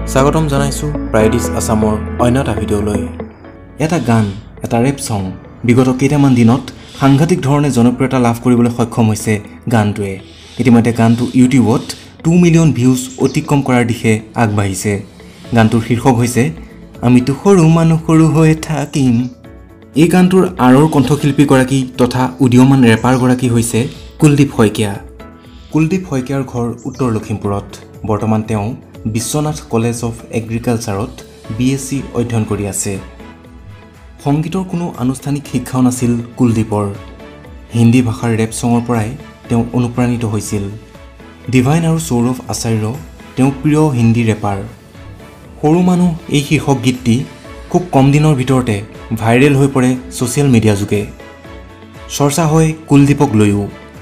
স্বাগতম জনাইছো প্ৰাইডিছ আসামৰ অন্য এটা ভিডিঅ'লৈ। এটা গান, এটা ৰেপ সং বিগত কেইটামান দিনত সাংঘাতিক ধৰণে জনপ্ৰিয়তা লাভ কৰিবলৈ সক্ষম হৈছে গানটোৱে। ইতিমধ্যে গানটো ইউটিউবত 2 মিলিয়ন ভিউজ অতিক্ৰম কৰাৰ দিশে আগবাঢ়িছে। গানটোৰ শীৰ্ষক হৈছে আমিতো সৰু মানুহ সৰু হৈ থাকিম। এই গানটোৰ আৰৰ কণ্ঠশিল্পীগৰাকী তথা উদীয়মান ৰেপাৰগৰাকী হৈছে কুলদীপ শইকীয়া। কুলদীপ শইকীয়াৰ ঘৰ উত্তৰ লখিমপুৰত। বৰ্তমান তেওঁ বিশ্বনাথ কলেজ অফ এগ্ৰিকালচাৰত BSc অধ্যয়ন কৰি আছে। সংগীতৰ কোনো আনুষ্ঠানিক শিক্ষাও নাছিল কুলদীপৰ। হিন্দী ভাষাৰ ৰেপ ছঙৰ পৰাই তেওঁ অনুপ্ৰাণিত হৈছিল। ডিভাইন আৰু সৌৰভ আচাৰ্য তেওঁ প্ৰিয় হিন্দী ৰেপাৰ। সৰু মানুহ এই শীৰ্ষক গীতটি খুব কম দিনৰ ভিতৰতে ভাইৰেল হৈ পৰে ছ'চিয়েল মিডিয়া যোগে। চৰ্চা হয় কুলদীপক লৈও।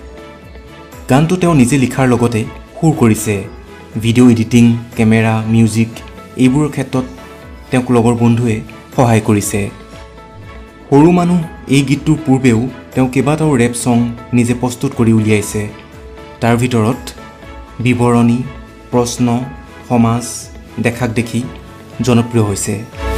গানটো তেওঁ নিজে লিখাৰ লগতে সুৰ কৰিছে। ভিডিঅ' এডিটিং, কেমেৰা, মিউজিক এইবোৰৰ ক্ষেত্ৰত তেওঁক লগৰ বন্ধুৱে সহায় কৰিছে। সৰু মানুহ এই গীতটোৰ পূৰ্বেও তেওঁ কেইবাটাও ৰেপ ছং নিজে প্ৰস্তুত কৰি উলিয়াইছে। তাৰ ভিতৰত বিৱৰণী, প্ৰশ্ন, সমাজ, দেখাক দেখি জনপ্ৰিয় হৈছে।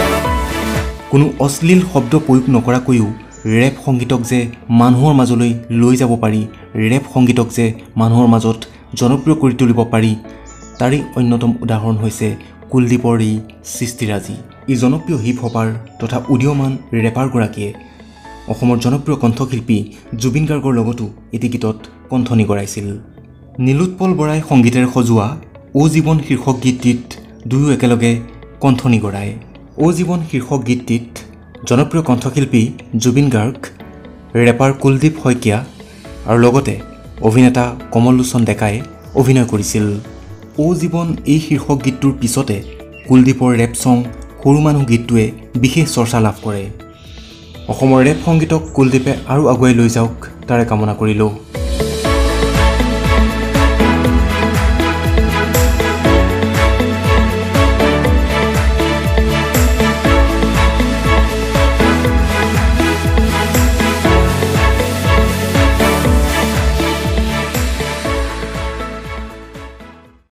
কোনো অশ্লীল শব্দ প্ৰয়োগ নকৰাকৈও ৰেপ সংগীতক যে মানুহৰ মাজলৈ লৈ যাব পাৰি, ৰেপ সংগীতক যে মানুহৰ মাজত জনপ্ৰিয় কৰি তুলিব পাৰি, তাৰেই অন্যতম উদাহৰণ হৈছে কুলদীপৰ এই সৃষ্টিৰাজি। এই জনপ্ৰিয় হিপহপাৰ তথা উদীয়মান ৰেপাৰগৰাকীয়ে অসমৰ জনপ্ৰিয় কণ্ঠশিল্পী জুবিন গাৰ্গৰ লগতো এটি গীতত কণ্ঠনি গৰাইছিল। নীলোৎপল বৰাই সংগীতেৰে সজোৱা অ জীৱন শীৰ্ষক গীতটিত দুয়ো একেলগে কণ্ঠনি গৰায়। অ জীৱন শীৰ্ষক গীতটিত জনপ্ৰিয় কণ্ঠশিল্পী জুবিন গাৰ্গ, ৰেপাৰ কুলদীপ শইকীয়া আৰু লগতে অভিনেতা কমল লোচন ডেকাই অভিনয় কৰিছিল। অ জীৱন এই শীৰ্ষক গীতটোৰ পিছতে কুলদীপৰ ৰেপ ছং সৰু মানুহ গীতটোৱে বিশেষ চৰ্চা লাভ কৰে। অসমৰ ৰেপ সংগীতক কুলদীপে আৰু আগুৱাই লৈ যাওক তাৰে কামনা কৰিলোঁ।